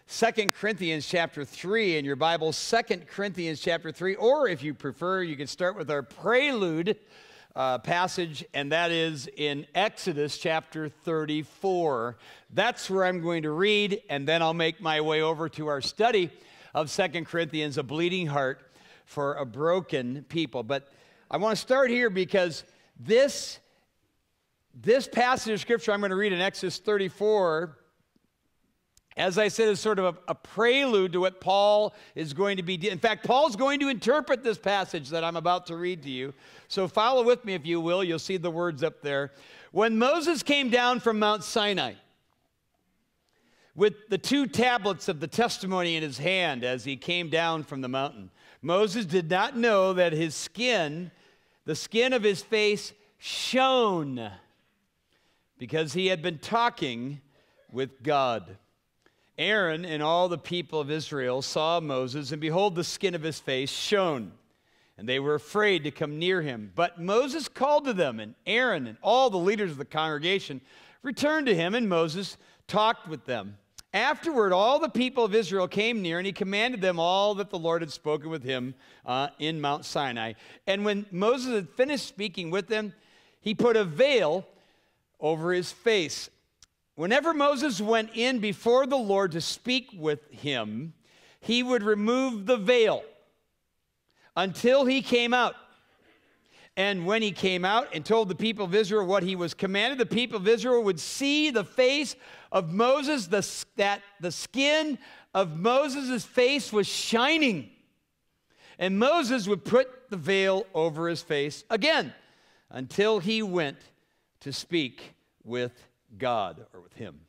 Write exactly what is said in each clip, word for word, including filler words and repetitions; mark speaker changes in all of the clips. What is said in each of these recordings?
Speaker 1: Second Corinthians chapter three in your Bible, Second Corinthians chapter three, or if you prefer, you can start with our prelude uh, passage, and that is in Exodus chapter thirty-four. That's where I'm going to read, and then I'll make my way over to our study of Second Corinthians, a bleeding heart for a broken people. But I want to start here because this, this passage of Scripture I'm going to read in Exodus thirty-four, as I said, is sort of a, a prelude to what Paul is going to be doing. In fact, Paul's going to interpret this passage that I'm about to read to you. So follow with me, if you will. You'll see the words up there. When Moses came down from Mount Sinai with the two tablets of the testimony in his hand as he came down from the mountain, Moses did not know that his skin, the skin of his face, shone because he had been talking with God. Aaron and all the people of Israel saw Moses, and behold, the skin of his face shone, and they were afraid to come near him. But Moses called to them, and Aaron and all the leaders of the congregation returned to him, and Moses talked with them. Afterward, all the people of Israel came near, and he commanded them all that the Lord had spoken with him uh, in Mount Sinai. And when Moses had finished speaking with them, he put a veil over his face. Whenever Moses went in before the Lord to speak with him, he would remove the veil until he came out. And when he came out and told the people of Israel what he was commanded, the people of Israel would see the face of Moses, the, that the skin of Moses' face was shining. And Moses would put the veil over his face again until he went to speak with God, or with him.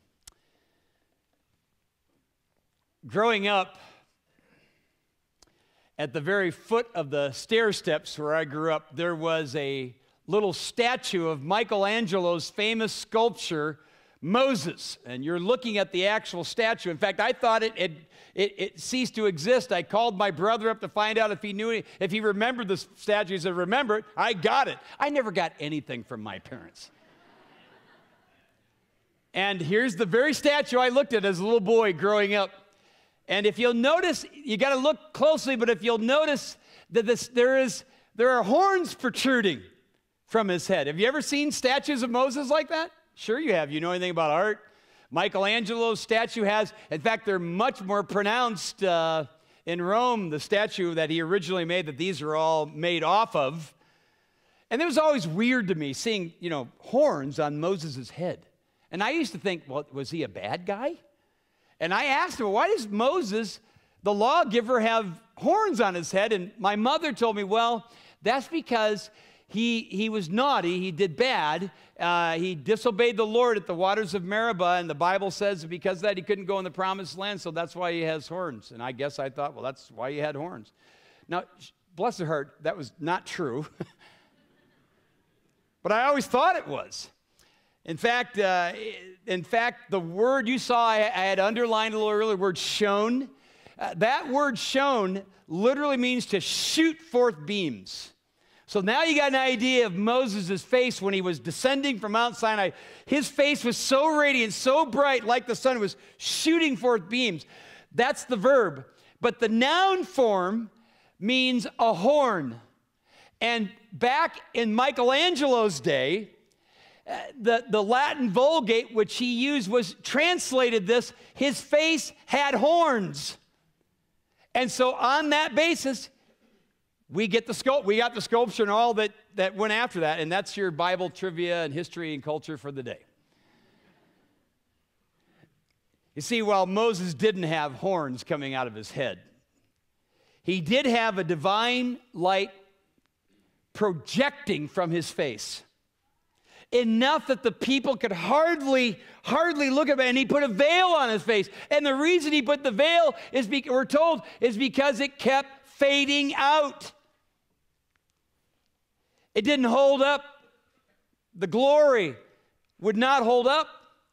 Speaker 1: Growing up at the very foot of the stair steps where I grew up, there was a little statue of Michelangelo's famous sculpture, Moses. And you're looking at the actual statue. In fact, I thought it, it, it, it ceased to exist. I called my brother up to find out if he knew it, if he remembered the statue. He said, remember it? I got it. I never got anything from my parents. And here's the very statue I looked at as a little boy growing up. And if you'll notice, you got to look closely, but if you'll notice that this, there, is, there are horns protruding from his head. Have you ever seen statues of Moses like that? Sure you have. You know anything about art? Michelangelo's statue has, in fact, they're much more pronounced uh, in Rome, the statue that he originally made, that these are all made off of. And it was always weird to me seeing, you know, horns on Moses' head. And I used to think, well, was he a bad guy? And I asked him, why does Moses, the lawgiver, have horns on his head? And my mother told me, well, that's because he, he was naughty, he did bad, uh, he disobeyed the Lord at the waters of Meribah, and the Bible says because of that he couldn't go in the promised land, so that's why he has horns. And I guess I thought, well, that's why he had horns. Now, bless her heart, that was not true. But I always thought it was. In fact, uh, in fact, the word you saw, I, I had underlined a little earlier, the word shone. Uh, that word shone literally means to shoot forth beams. So now you got an idea of Moses' face when he was descending from Mount Sinai. His face was so radiant, so bright, like the sun, was shooting forth beams. That's the verb. But the noun form means a horn. And back in Michelangelo's day, Uh, the, the Latin Vulgate, which he used, was translated this, his face had horns. And so on that basis, we get the sculpt, we got the sculpture and all that, that went after that. And that's your Bible trivia and history and culture for the day. You see, while Moses didn't have horns coming out of his head, he did have a divine light projecting from his face. Enough that the people could hardly, hardly look at him, and he put a veil on his face. And the reason he put the veil, is because, we're told, is because it kept fading out. It didn't hold up. The glory would not hold up.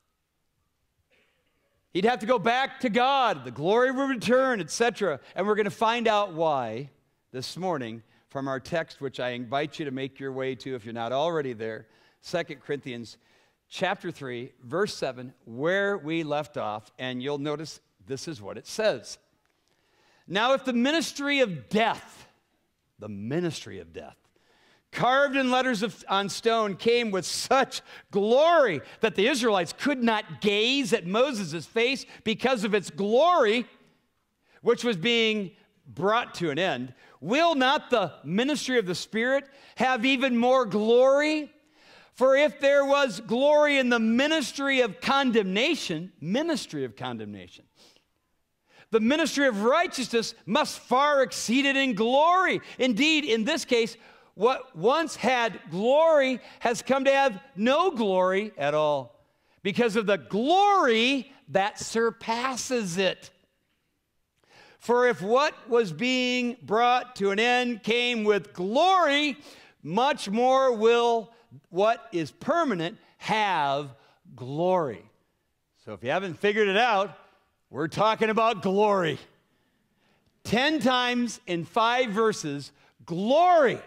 Speaker 1: He'd have to go back to God. The glory would return, et cetera. And we're going to find out why this morning from our text, which I invite you to make your way to if you're not already there. Second Corinthians chapter three, verse seven, where we left off, and you'll notice This is what it says. Now, if the ministry of death, the ministry of death, carved in letters of, on stone, came with such glory that the Israelites could not gaze at Moses' face because of its glory, which was being brought to an end, will not the ministry of the Spirit have even more glory? For if there was glory in the ministry of condemnation, ministry of condemnation, the ministry of righteousness must far exceed it in glory. Indeed, in this case, what once had glory has come to have no glory at all because of the glory that surpasses it. For if what was being brought to an end came with glory, much more will what is permanent have glory. So if you haven't figured it out, we're talking about glory. Ten times in five verses, glory.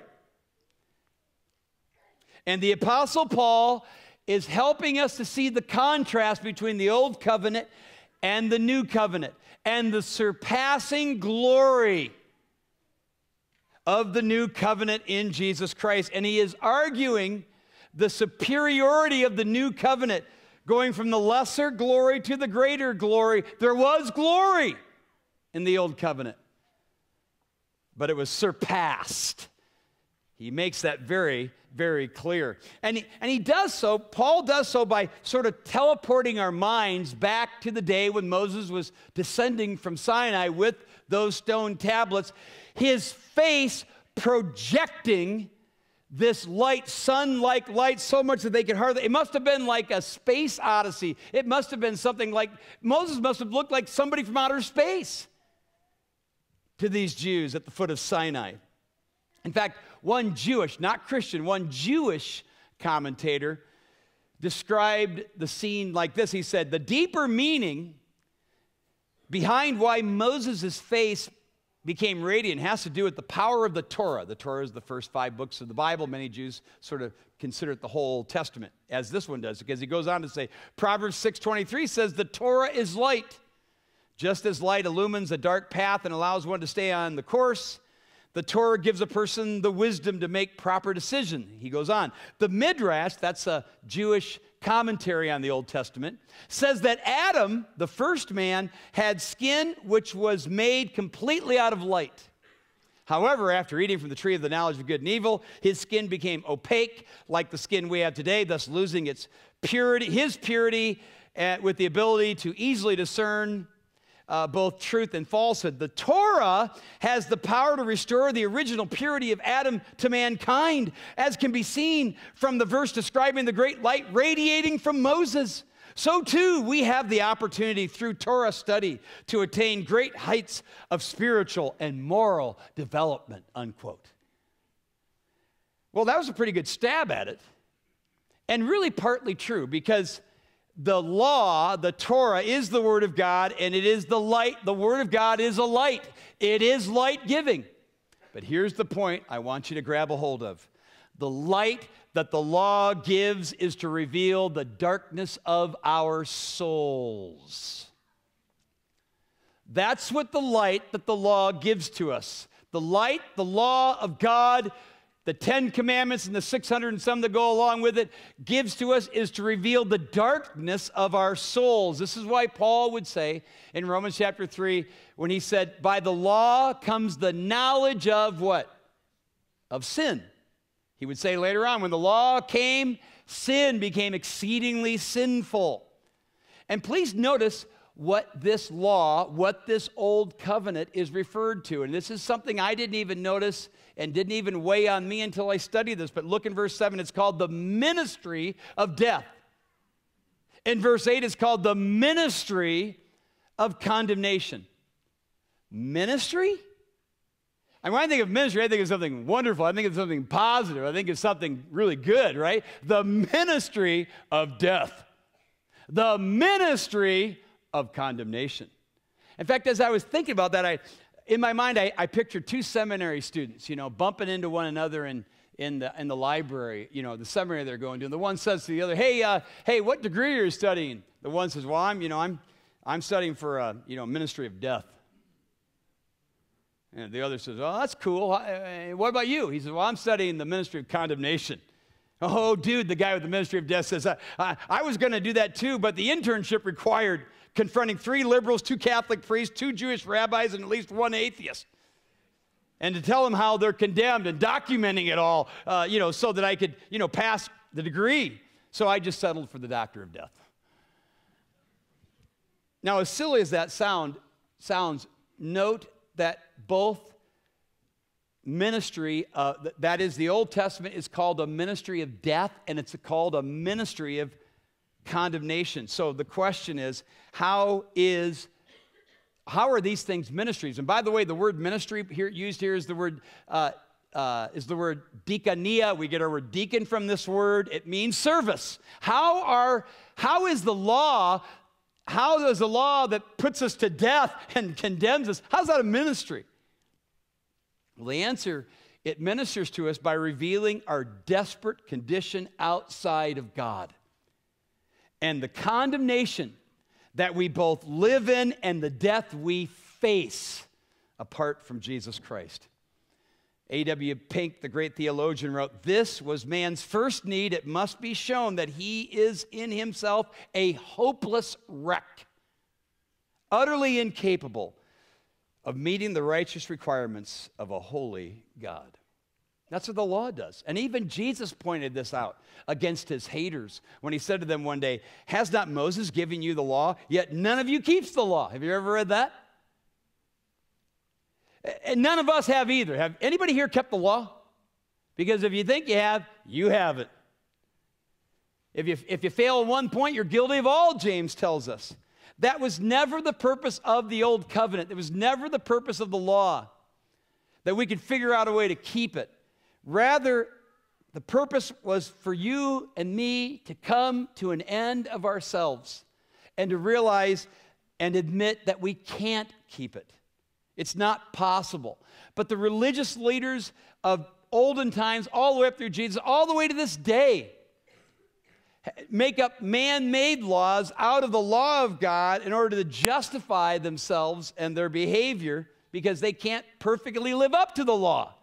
Speaker 1: And the Apostle Paul is helping us to see the contrast between the Old Covenant and the New Covenant and the surpassing glory of the New Covenant in Jesus Christ. And he is arguing the superiority of the New Covenant, going from the lesser glory to the greater glory. There was glory in the Old Covenant, but it was surpassed. He makes that very, very clear. And he, and he does so, Paul does so by sort of teleporting our minds back to the day when Moses was descending from Sinai with those stone tablets, his face projecting this light, sun-like light, so much that they could hardly, it must have been like a space odyssey. It must have been something like, Moses must have looked like somebody from outer space to these Jews at the foot of Sinai. In fact, one Jewish, not Christian, one Jewish commentator described the scene like this. He said, the deeper meaning behind why Moses' face became radiant has to do with the power of the Torah. The Torah is the first five books of the Bible. Many Jews sort of consider it the whole Old Testament, as this one does, because he goes on to say, Proverbs six twenty-three says, the Torah is light. Just as light illumines a dark path and allows one to stay on the course, the Torah gives a person the wisdom to make proper decision. He goes on. The Midrash, that's a Jewish commentary on the Old Testament, says that Adam, the first man, had skin which was made completely out of light. However, after eating from the tree of the knowledge of good and evil, his skin became opaque, like the skin we have today, thus losing its purity, his purity, uh, with the ability to easily discern Uh, both truth and falsehood. The Torah has the power to restore the original purity of Adam to mankind, as can be seen from the verse describing the great light radiating from Moses. So too, we have the opportunity through Torah study to attain great heights of spiritual and moral development, unquote. Well, that was a pretty good stab at it, and really partly true, because the law, the Torah, is the Word of God, and it is the light. The Word of God is a light. It is light-giving. But here's the point I want you to grab a hold of. The light that the law gives is to reveal the darkness of our souls. That's what the light that the law gives to us. The light, the law of God, the Ten Commandments and the six hundred and some that go along with it, gives to us is to reveal the darkness of our souls. This is why Paul would say in Romans chapter three, when he said, by the law comes the knowledge of what? Of sin. He would say later on, when the law came, sin became exceedingly sinful. And please notice what this law, what this old covenant is referred to. And this is something I didn't even notice and didn't even weigh on me until I studied this. But look in verse seven, it's called the ministry of death. In verse eight, it's called the ministry of condemnation. Ministry? And when I think of ministry, I think of something wonderful. I think of something positive. I think of something really good, right? The ministry of death. The ministry of condemnation. In fact, as I was thinking about that, I, in my mind, I, I pictured two seminary students, you know, bumping into one another in, in, the, in the library, you know, the seminary they're going to. And the one says to the other, hey, uh, hey, what degree are you studying? The one says, well, I'm, you know, I'm, I'm studying for a, you know, ministry of death. And the other says, oh, that's cool. What about you? He says, well, I'm studying the ministry of condemnation. Oh, dude, the guy with the ministry of death says, I, I, I was going to do that too, but the internship required confronting three liberals, two Catholic priests, two Jewish rabbis, and at least one atheist. And to tell them how they're condemned and documenting it all, uh, you know, so that I could, you know, pass the degree. So I just settled for the doctor of death. Now, as silly as that sound sounds, note that both ministry, uh, th that is the Old Testament, is called a ministry of death, and it's called a ministry of condemnation. So the question is, how is, how are these things ministries? And by the way, the word ministry here used here is the word uh, uh, is the word diakonia. We get our word deacon from this word. It means service. How are how is the law? How does the law that puts us to death and condemns us? How's that a ministry? Well, the answer, it ministers to us by revealing our desperate condition outside of God and the condemnation that we both live in and the death we face apart from Jesus Christ. A W Pink, the great theologian, wrote, this was man's first need. It must be shown that he is in himself a hopeless wreck, utterly incapable of meeting the righteous requirements of a holy God. That's what the law does. And even Jesus pointed this out against his haters when he said to them one day, has not Moses given you the law, yet none of you keeps the law? Have you ever read that? And none of us have either. Have anybody here kept the law? Because if you think you have, you haven't. If you, if you fail at one point, you're guilty of all, James tells us. That was never the purpose of the old covenant. It was never the purpose of the law, that we could figure out a way to keep it. Rather, the purpose was for you and me to come to an end of ourselves and to realize and admit that we can't keep it. It's not possible. But the religious leaders of olden times, all the way up through Jesus, all the way to this day, make up man-made laws out of the law of God in order to justify themselves and their behavior because they can't perfectly live up to the law.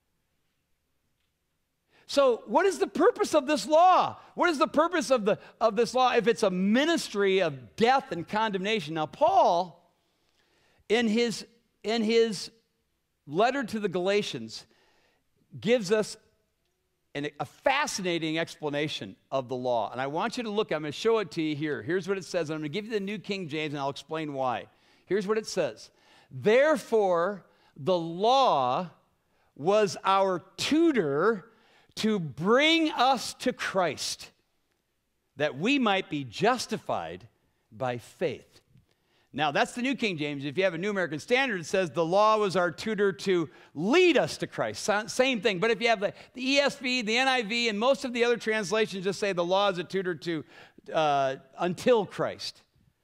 Speaker 1: So what is the purpose of this law? What is the purpose of, the, of this law if it's a ministry of death and condemnation? Now, Paul, in his, in his letter to the Galatians, gives us an, a fascinating explanation of the law. And I want you to look. I'm going to show it to you here. Here's what it says. And I'm going to give you the New King James, and I'll explain why. Here's what it says. Therefore, the law was our tutor to bring us to Christ, that we might be justified by faith. Now, that's the New King James. If you have a New American Standard, it says the law was our tutor to lead us to Christ. Same thing. But if you have the, the E S V, the N I V, and most of the other translations just say the law is a tutor to uh, until Christ.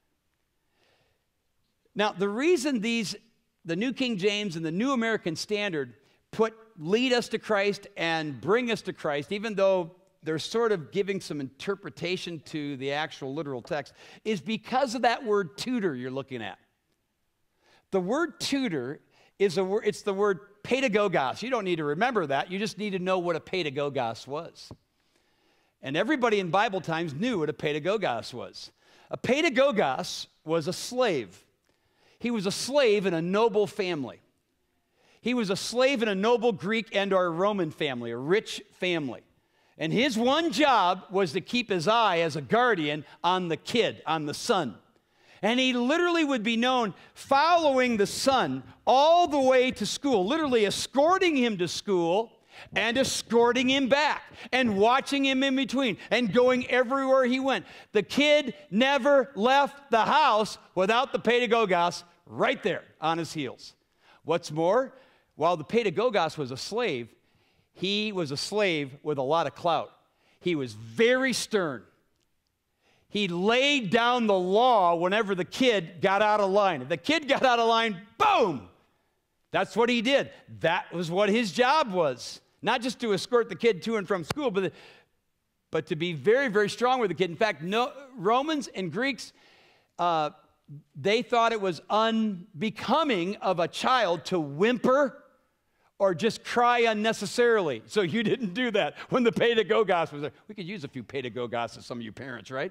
Speaker 1: Now, the reason these, the New King James and the New American Standard put lead us to Christ and bring us to Christ, even though they're sort of giving some interpretation to the actual literal text, is because of that word tutor you're looking at. The word tutor is a word, it's the word pedagogos. You don't need to remember that. You just need to know what a pedagogos was. And everybody in Bible times knew what a pedagogos was. A pedagogos was a slave. He was a slave in a noble family. He was a slave in a noble Greek and or Roman family, a rich family. And his one job was to keep his eye as a guardian on the kid, on the son. And he literally would be known following the son all the way to school, literally escorting him to school and escorting him back and watching him in between and going everywhere he went. The kid never left the house without the pedagogos right there on his heels. What's more, while the pedagogos was a slave, he was a slave with a lot of clout. He was very stern. He laid down the law whenever the kid got out of line. If the kid got out of line, boom! That's what he did. That was what his job was. Not just to escort the kid to and from school, but, but to be very, very strong with the kid. In fact, no, Romans and Greeks, uh, they thought it was unbecoming of a child to whimper or just cry unnecessarily. So you didn't do that when the pedagogos was there. We could use a few pedagogos as some of you parents, right?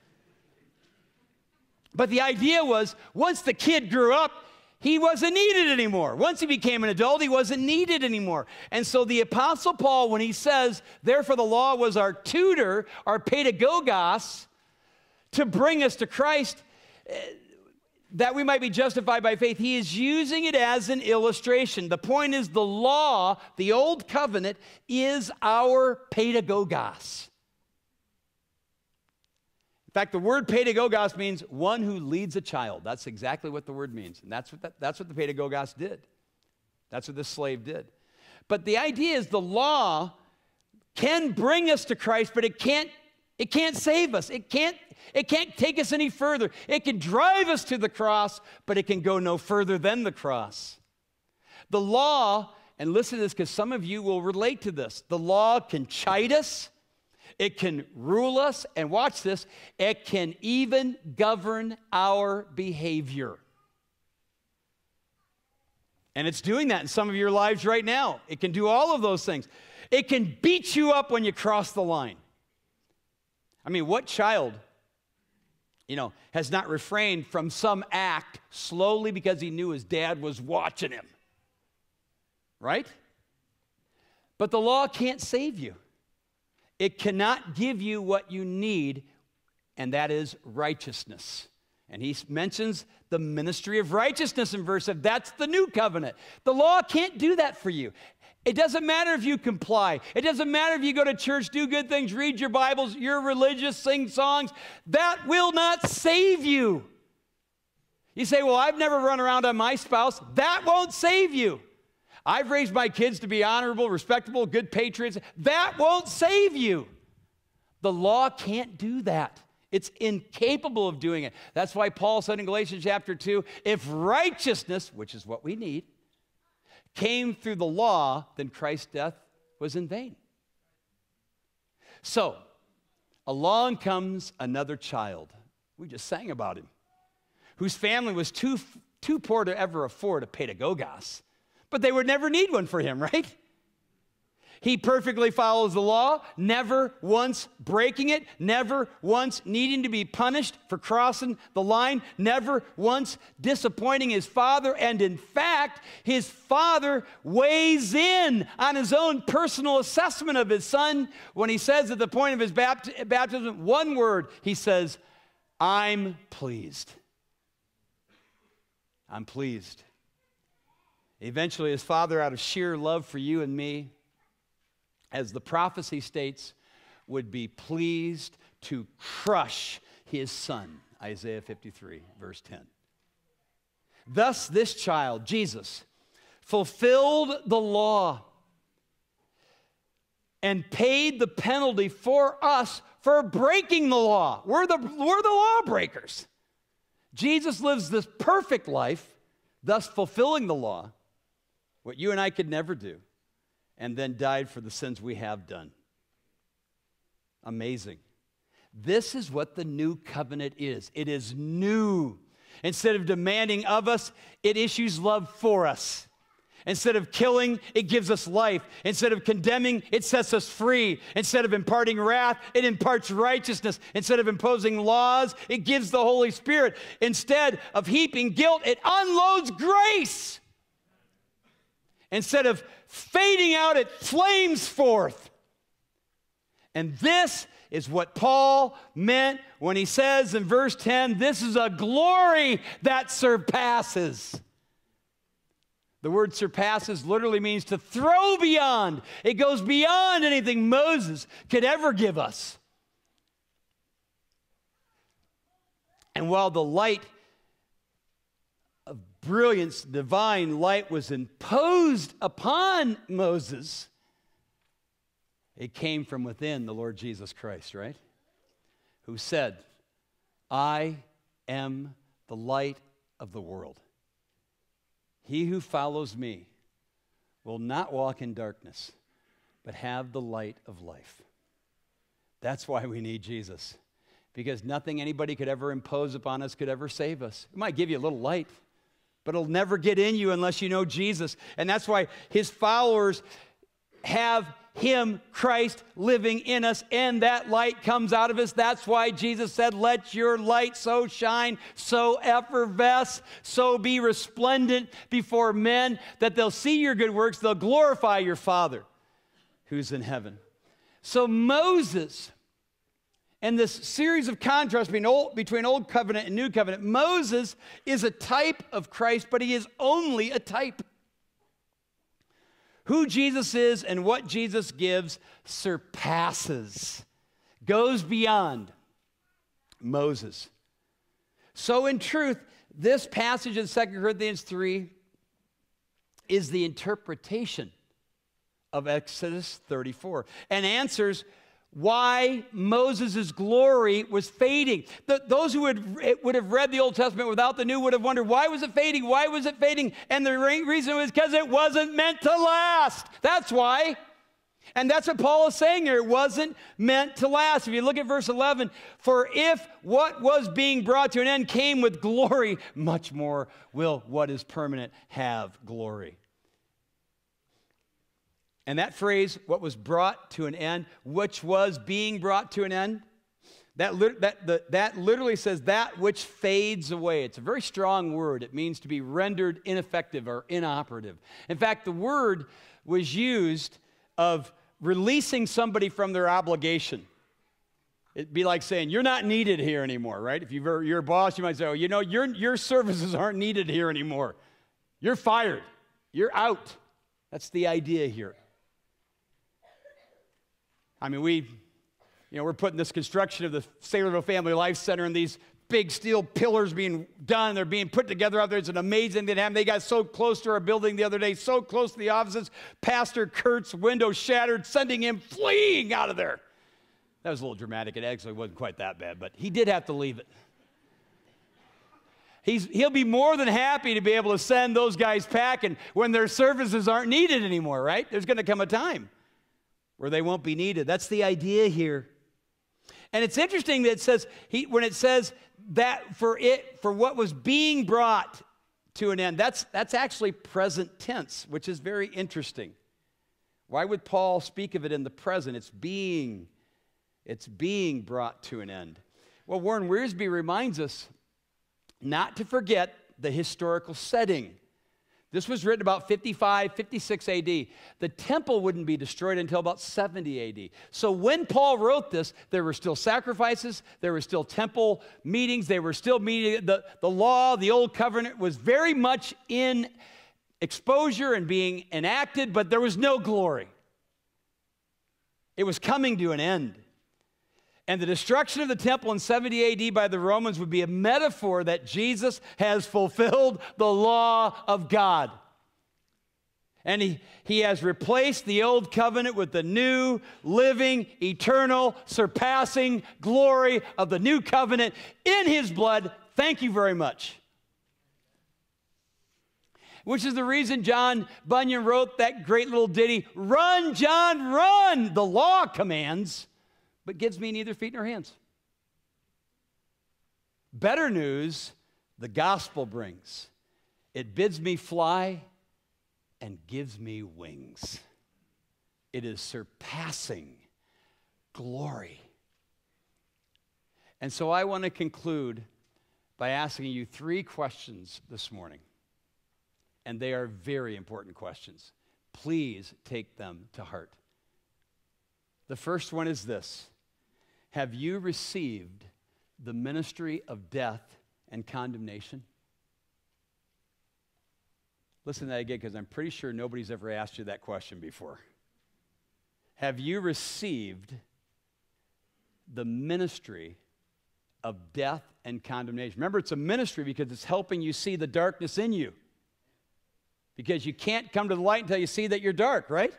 Speaker 1: But the idea was, once the kid grew up, he wasn't needed anymore. Once he became an adult, he wasn't needed anymore. And so the Apostle Paul, when he says, therefore the law was our tutor, our pedagogos, to bring us to Christ, that we might be justified by faith, he is using it as an illustration. The point is, the law, the old covenant, is our pedagogos. In fact, the word pedagogos means one who leads a child. That's exactly what the word means. And that's what, that, that's what the pedagogos did. That's what this slave did. But the idea is the law can bring us to Christ, but it can't, it can't save us. It can't, it can't take us any further. It can drive us to the cross, but it can go no further than the cross. The law, and listen to this because some of you will relate to this, the law can chide us. It can rule us, and watch this, it can even govern our behavior. And it's doing that in some of your lives right now. It can do all of those things. It can beat you up when you cross the line. I mean, what child, you know, has not refrained from some act slowly because he knew his dad was watching him? Right? But the law can't save you. It cannot give you what you need, and that is righteousness. And he mentions the ministry of righteousness in verse seven. That's the new covenant. The law can't do that for you. It doesn't matter if you comply. It doesn't matter if you go to church, do good things, read your Bibles, you're religious, sing songs. That will not save you. You say, well, I've never run around on my spouse. That won't save you. I've raised my kids to be honorable, respectable, good patriots. That won't save you. The law can't do that. It's incapable of doing it. That's why Paul said in Galatians chapter two, if righteousness, which is what we need, came through the law, then Christ's death was in vain. So, along comes another child. We just sang about him, whose family was too, too poor to ever afford a pedagogos. But they would never need one for him, right? He perfectly follows the law, never once breaking it, never once needing to be punished for crossing the line, never once disappointing his father. And in fact, his father weighs in on his own personal assessment of his son when he says at the point of his bapt- baptism, one word, he says, I'm pleased. I'm pleased. Eventually, his father, out of sheer love for you and me, as the prophecy states, would be pleased to crush his son, Isaiah fifty-three, verse ten. Thus, this child, Jesus, fulfilled the law and paid the penalty for us for breaking the law. We're the, we're the lawbreakers. Jesus lives this perfect life, thus fulfilling the law, what you and I could never do, and then died for the sins we have done. Amazing. This is what the new covenant is. It is new. Instead of demanding of us, it issues love for us. Instead of killing, it gives us life. Instead of condemning, it sets us free. Instead of imparting wrath, it imparts righteousness. Instead of imposing laws, it gives the Holy Spirit. Instead of heaping guilt, it unloads grace. Instead of fading out, it flames forth. And this is what Paul meant when he says in verse ten, this is a glory that surpasses. The word surpasses literally means to throw beyond. It goes beyond anything Moses could ever give us. And while the light of brilliance, divine light, was imposed upon Moses, it came from within the Lord Jesus Christ, right? Who said, I am the light of the world. He who follows me will not walk in darkness, but have the light of life. That's why we need Jesus. because nothing anybody could ever impose upon us could ever save us. It might give you a little light, but it'll never get in you unless you know Jesus. And that's why his followers have him, Christ, living in us, and that light comes out of us. That's why Jesus said, let your light so shine, so effervesce, so be resplendent before men, that they'll see your good works, they'll glorify your Father who's in heaven. So Moses, and this series of contrasts between old, between Old Covenant and New Covenant, Moses is a type of Christ, but he is only a type. Who Jesus is and what Jesus gives surpasses, goes beyond Moses. So in truth, this passage in Second Corinthians three is the interpretation of Exodus thirty-four and answers why Moses' glory was fading. The, those who would, would have read the Old Testament without the New would have wondered, why was it fading? Why was it fading? And the reason was because it wasn't meant to last. That's why. And that's what Paul is saying here. It wasn't meant to last. If you look at verse eleven, for if what was being brought to an end came with glory, much more will what is permanent have glory. And that phrase, what was brought to an end, which was being brought to an end, that, that, the, that literally says that which fades away. It's a very strong word. It means to be rendered ineffective or inoperative. In fact, the word was used of releasing somebody from their obligation. It'd be like saying, you're not needed here anymore, right? If you're, you're a boss, you might say, oh, you know, your, your services aren't needed here anymore. You're fired. You're out. That's the idea here. I mean, we, you know, we're putting this construction of the Saylorville Family Life Center and these big steel pillars being done. They're being put together out there. It's an amazing thing to happen. They got so close to our building the other day, so close to the offices. Pastor Kurt's window shattered, sending him fleeing out of there. That was a little dramatic. It actually wasn't quite that bad, but he did have to leave it. He's, he'll be more than happy to be able to send those guys packing when their services aren't needed anymore, right? There's going to come a time where they won't be needed. That's the idea here. And it's interesting that it says, he, when it says that for it, for what was being brought to an end, that's, that's actually present tense, which is very interesting. Why would Paul speak of it in the present? It's being, it's being brought to an end. Well, Warren Wiersbe reminds us not to forget the historical setting. This was written about fifty-five, fifty-six A D. The temple wouldn't be destroyed until about seventy A D. So when Paul wrote this, there were still sacrifices, there were still temple meetings, they were still meeting. The, the law, the old covenant was very much in exposure and being enacted, but there was no glory. It was coming to an end. And the destruction of the temple in seventy A D by the Romans would be a metaphor that Jesus has fulfilled the law of God. And he, he has replaced the old covenant with the new, living, eternal, surpassing glory of the new covenant in his blood. Thank you very much. Which is the reason John Bunyan wrote that great little ditty, "Run, John, run! The law commands, but gives me neither feet nor hands." Better news, the gospel brings. It bids me fly and gives me wings. It is surpassing glory. And so I want to conclude by asking you three questions this morning. And they are very important questions. Please take them to heart. The first one is this: have you received the ministry of death and condemnation? Listen to that again, because I'm pretty sure nobody's ever asked you that question before. Have you received the ministry of death and condemnation? Remember, it's a ministry because it's helping you see the darkness in you. Because you can't come to the light until you see that you're dark, right?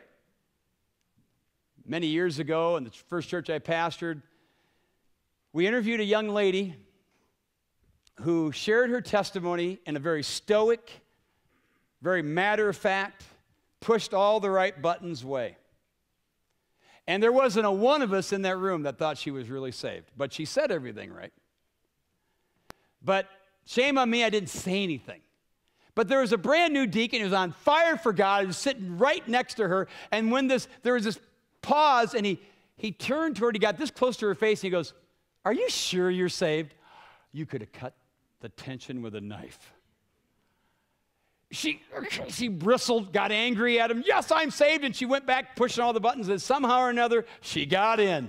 Speaker 1: Many years ago, in the first church I pastored, we interviewed a young lady who shared her testimony in a very stoic, very matter-of-fact, pushed all the right buttons way. And there wasn't a one of us in that room that thought she was really saved. But she said everything right. But shame on me, I didn't say anything. But there was a brand new deacon who was on fire for God. He was sitting right next to her. And when this, there was this pause, and he, he turned toward her, he got this close to her face, and he goes, "Are you sure you're saved?" You could have cut the tension with a knife. She, she bristled, got angry at him. "Yes, I'm saved." And she went back pushing all the buttons, and somehow or another, she got in.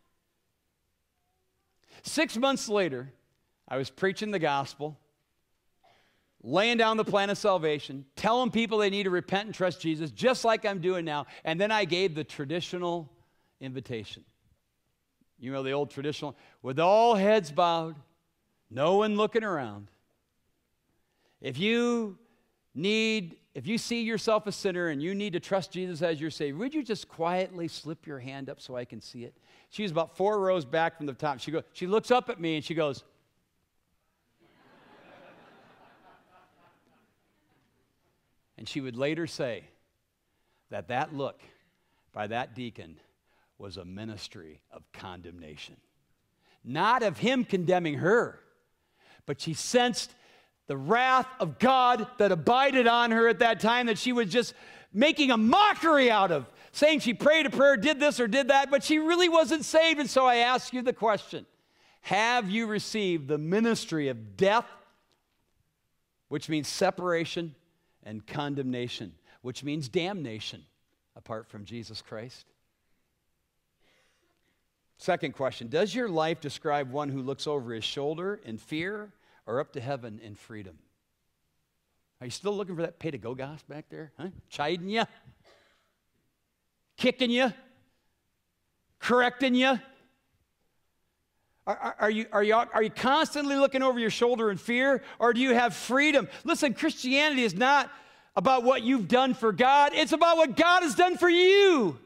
Speaker 1: Six months later, I was preaching the gospel, laying down the plan of salvation, telling people they need to repent and trust Jesus, just like I'm doing now. And then I gave the traditional invitation. You know, the old traditional, with all heads bowed, no one looking around. If you need, if you see yourself a sinner and you need to trust Jesus as your Savior, would you just quietly slip your hand up so I can see it? She was about four rows back from the top. She, go, she looks up at me and she goes, and she would later say that that look by that deacon was a ministry of condemnation. Not of him condemning her, but she sensed the wrath of God that abided on her at that time, that she was just making a mockery out of, saying she prayed a prayer, did this or did that, but she really wasn't saved. And so I ask you the question, have you received the ministry of death, which means separation, and condemnation, which means damnation apart from Jesus Christ? Second question, does your life describe one who looks over his shoulder in fear or up to heaven in freedom? Are you still looking for that pay-to-go goss back there? Huh? Chiding you? Kicking you? Correcting you? Are, are, are, you, are, you, are you constantly looking over your shoulder in fear, or do you have freedom? Listen, Christianity is not about what you've done for God. It's about what God has done for you.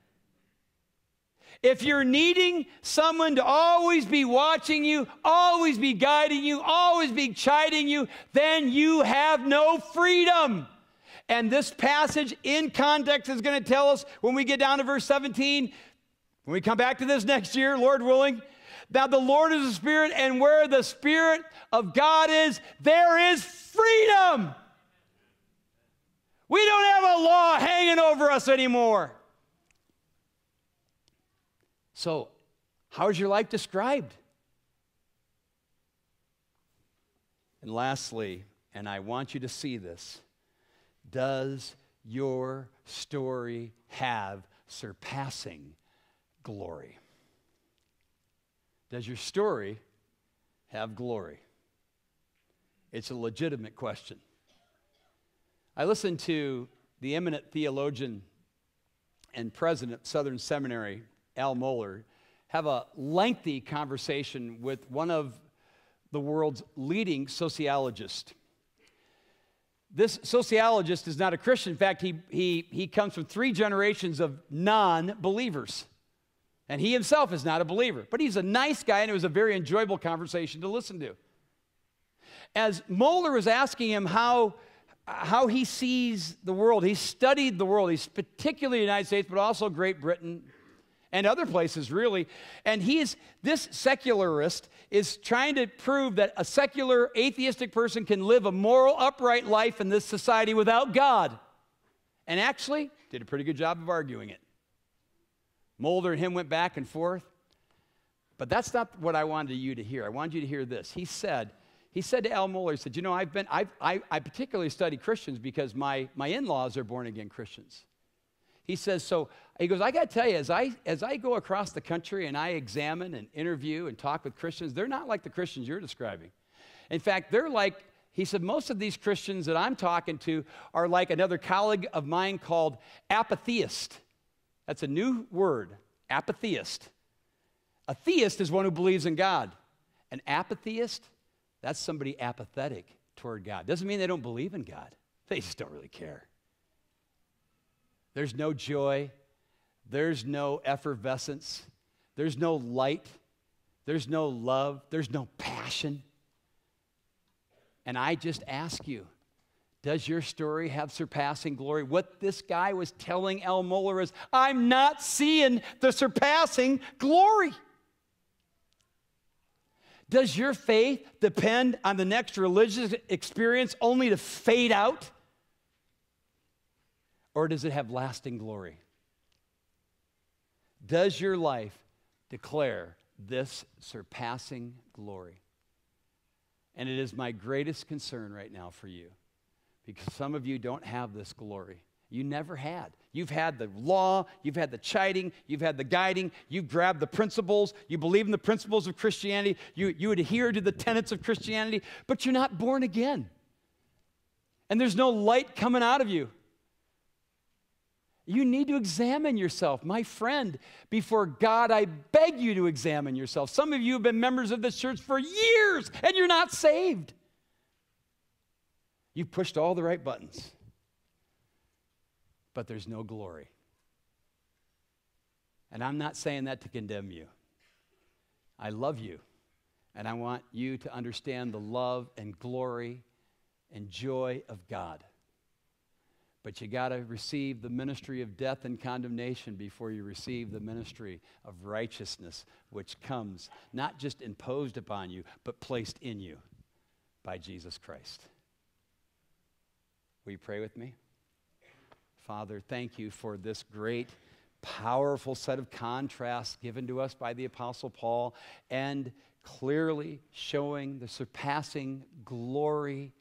Speaker 1: If you're needing someone to always be watching you, always be guiding you, always be chiding you, then you have no freedom. And this passage in context is going to tell us when we get down to verse seventeen, when we come back to this next year, Lord willing, now the Lord is the Spirit, and where the Spirit of God is, there is freedom. We don't have a law hanging over us anymore. So, how is your life described? And lastly, and I want you to see this, does your story have surpassing glory? Does your story have glory? It's a legitimate question. I listened to the eminent theologian and president of Southern Seminary, Al Mohler, have a lengthy conversation with one of the world's leading sociologists. This sociologist is not a Christian. In fact, he, he, he comes from three generations of non-believers. And he himself is not a believer. But he's a nice guy, and it was a very enjoyable conversation to listen to. As Mohler was asking him how, how he sees the world, he studied the world. He's particularly the United States, but also Great Britain, and other places, really. And he is, this secularist is trying to prove that a secular, atheistic person can live a moral, upright life in this society without God. And actually did a pretty good job of arguing it. Mulder and him went back and forth. But that's not what I wanted you to hear. I wanted you to hear this. He said, he said to Al Mohler, he said, you know, I've been, I've, I, I particularly study Christians because my, my in-laws are born-again Christians. He says, so, he goes, I got to tell you, as I, as I go across the country and I examine and interview and talk with Christians, they're not like the Christians you're describing. In fact, they're like, he said, most of these Christians that I'm talking to are like another colleague of mine called apatheist. That's a new word, apatheist. A theist is one who believes in God. An apatheist, that's somebody apathetic toward God. Doesn't mean they don't believe in God. They just don't really care. There's no joy. There's no effervescence. There's no light. There's no love. There's no passion. And I just ask you, Does your story have surpassing glory? What this guy was telling Al Mohler is, I'm not seeing the surpassing glory. Does your faith depend on the next religious experience only to fade out? Or does it have lasting glory? Does your life declare this surpassing glory? And it is my greatest concern right now for you, because some of you don't have this glory. You never had. You've had the law, you've had the chiding, you've had the guiding, you've grabbed the principles, you believe in the principles of Christianity, you, you adhere to the tenets of Christianity, but you're not born again. And there's no light coming out of you. You need to examine yourself. My friend, before God, I beg you to examine yourself. Some of you have been members of this church for years, and you're not saved. You've pushed all the right buttons, but there's no glory. And I'm not saying that to condemn you. I love you, and I want you to understand the love and glory and joy of God. But you got to receive the ministry of death and condemnation before you receive the ministry of righteousness, which comes not just imposed upon you, but placed in you by Jesus Christ. Will you pray with me? Father, thank you for this great, powerful set of contrasts given to us by the Apostle Paul, and clearly showing the surpassing glory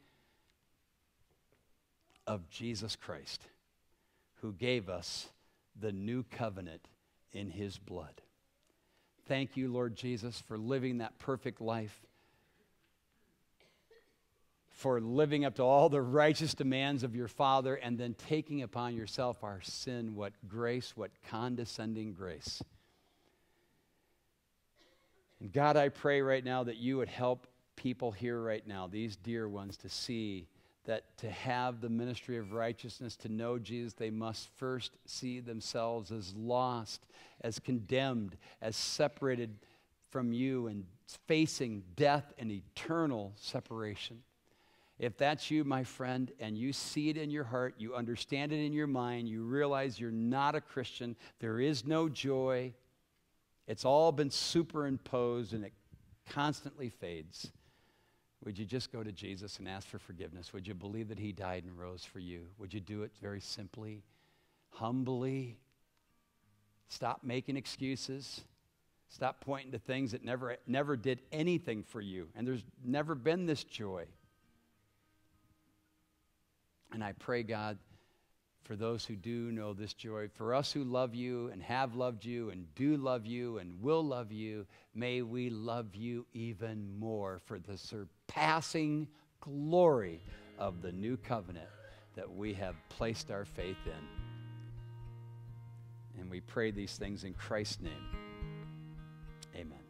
Speaker 1: of Jesus Christ, who gave us the new covenant in his blood. Thank you, Lord Jesus, for living that perfect life, for living up to all the righteous demands of your Father, and then taking upon yourself our sin. What grace, what condescending grace. And God, I pray right now that you would help people here right now, these dear ones, to see that to have the ministry of righteousness, to know Jesus, they must first see themselves as lost, as condemned, as separated from you, and facing death and eternal separation. If that's you, my friend, and you see it in your heart, you understand it in your mind, you realize you're not a Christian, there is no joy, it's all been superimposed and it constantly fades, would you just go to Jesus and ask for forgiveness? Would you believe that he died and rose for you? Would you do it very simply, humbly? Stop making excuses. Stop pointing to things that never, never did anything for you. And there's never been this joy. And I pray, God, for those who do know this joy, for us who love you and have loved you and do love you and will love you, may we love you even more for the surpassing glory of the new covenant that we have placed our faith in. And we pray these things in Christ's name. Amen.